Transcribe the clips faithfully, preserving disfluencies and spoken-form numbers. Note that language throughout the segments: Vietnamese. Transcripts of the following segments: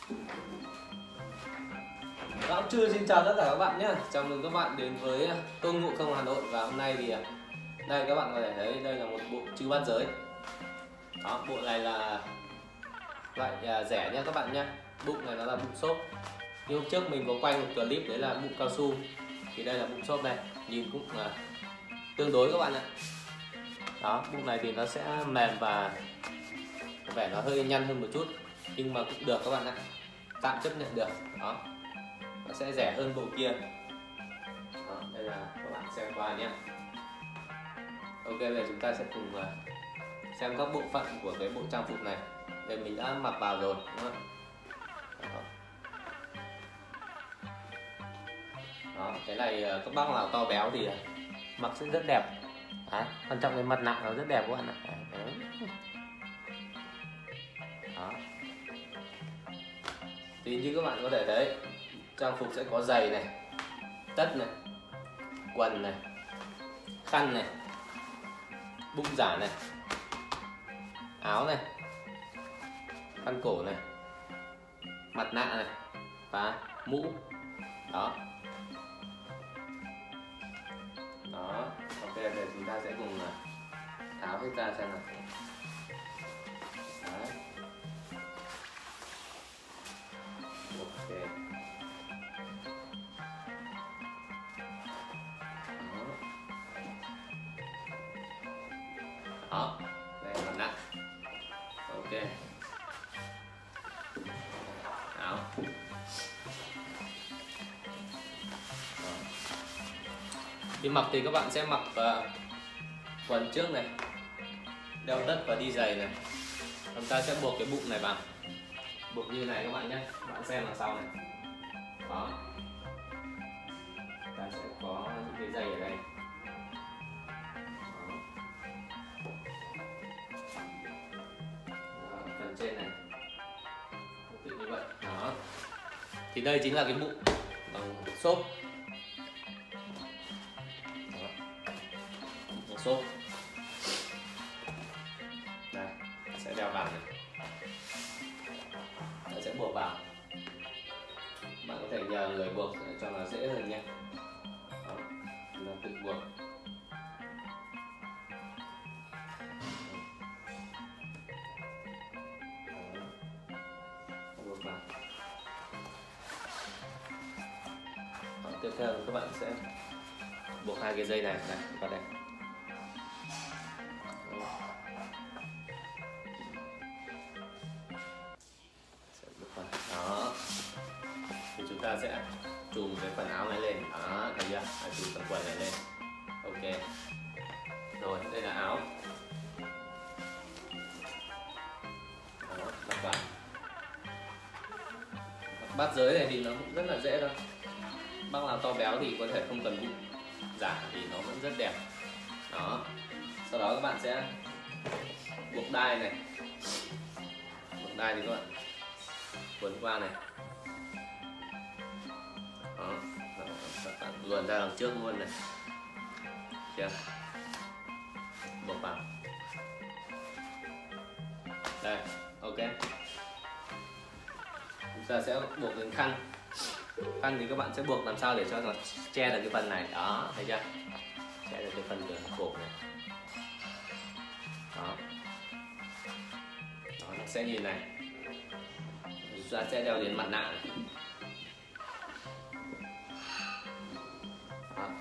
Bão trưa xin chào tất cả các bạn nhé. Chào mừng các bạn đến với Tôn Ngộ Không Hà Nội. Và hôm nay thì đây các bạn có thể thấy đây là một bộ trư bát giới. Đó, bộ này là loại rẻ nha các bạn nhé. Bụng này nó là bụng xốp. Như hôm trước mình có quay một clip đấy là bụng cao su, thì đây là bụng xốp này, nhìn cũng là tương đối các bạn ạ. Đó, bụng này thì nó sẽ mềm và có vẻ nó hơi nhăn hơn một chút, nhưng mà cũng được các bạn ạ, tạm chấp nhận được. Đó, nó sẽ rẻ hơn bộ kia. Đó, đây là các bạn xem qua nhé. Ok, bây giờ chúng ta sẽ cùng xem các bộ phận của cái bộ trang phục này. Đây mình đã mặc vào rồi, đúng không? Đó. Đó, cái này các bác nào to béo thì mặc sẽ rất đẹp. Đấy, quan trọng cái mặt nạ nó rất đẹp các bạn ạ. Đấy. Đó. Thì như các bạn có thể thấy, trang phục sẽ có giày này, tất này, quần này, khăn này, bụng giả này, áo này, khăn cổ này, mặt nạ này và mũ. Đó. Đó, ok, giờ chúng ta sẽ cùng tháo hết ra xem nào. Đấy. Ok. Đó. Đó, đây là mặt nạ. Ok. Áo. Khi mặc thì các bạn sẽ mặc uh, quần trước này, đeo tất và đi giày này. Chúng ta sẽ buộc cái bụng này vào, buộc như này các bạn nhé. Các bạn xem đằng sau này. Đó, chúng ta sẽ có những cái giày ở đây. Đó. Đó, phần trên này tự như vậy. Đó, thì đây chính là cái bụng bằng xốp. Xốp. Đây, sẽ đeo vào này. Nó sẽ buộc vào. Bạn có thể nhờ người buộc cho nó dễ hơn nhé. Đó, nó tự buộc. Đó, buộc vào. Đó, tiếp theo các bạn sẽ buộc hai cái dây này này vào đây. Đó, thì chúng ta sẽ chùm cái phần áo này lên. Đó, thấy chưa? À, chùm phần quần này lên. Ok. Rồi, đây là áo. Đó, mặc vào. Bát giới này thì nó cũng rất là dễ thôi. Bác nào to béo thì có thể không cần bụng giả thì nó vẫn rất đẹp. Đó. Sau đó các bạn sẽ buộc đai này. Buộc đai thì các bạn quấn qua này. Đó, các bạn luồn ra đằng trước luôn này. Chưa? Buộc vào. Đây, ok. Chúng ta sẽ buộc đến khăn. Khăn thì các bạn sẽ buộc làm sao để cho nó che được cái phần này. Đó, thấy chưa? Che được cái phần cổ này. Đó. Đó, nó sẽ nhìn này. Chúng ta sẽ đeo đến mặt nạ này. Đó.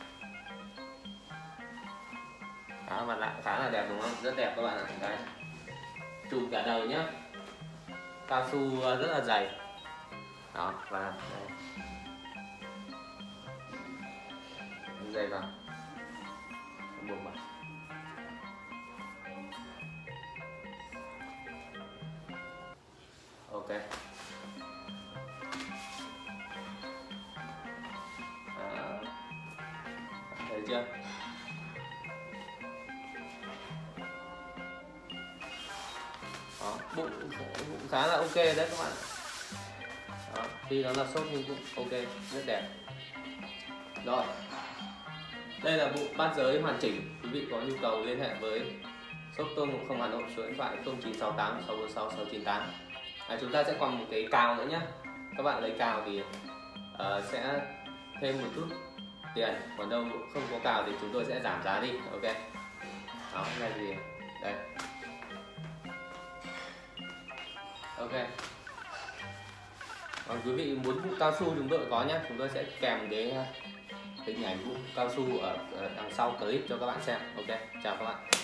Đó, mặt nạ khá là đẹp đúng không? Rất đẹp các bạn ạ. Đây, chùm cả đầu nhé. Cao su rất là dày. Đó, và đây, dây vào, buộc vào. Ok. Đó. Thấy chưa? Đó, bụng cũng khá là ok đấy các bạn. Đó, khi nó là xốp nhưng cũng ok, rất đẹp. Rồi, đây là bộ bát giới hoàn chỉnh. Quý vị có nhu cầu liên hệ với shop Tôn Ngộ Không Hà Nội, số điện thoại không chín sáu tám sáu bốn sáu sáu chín tám À, chúng ta sẽ còn một cái cào nữa nhá. Các bạn lấy cào thì uh, sẽ thêm một chút tiền, còn đâu không có cào thì chúng tôi sẽ giảm giá đi. Ok. Đó, này thì đây. Ok. Còn quý vị muốn vụ cao su chúng tôi có nhé, chúng tôi sẽ kèm cái hình ảnh vụ cao su ở, ở đằng sau clip cho các bạn xem. Ok, chào các bạn.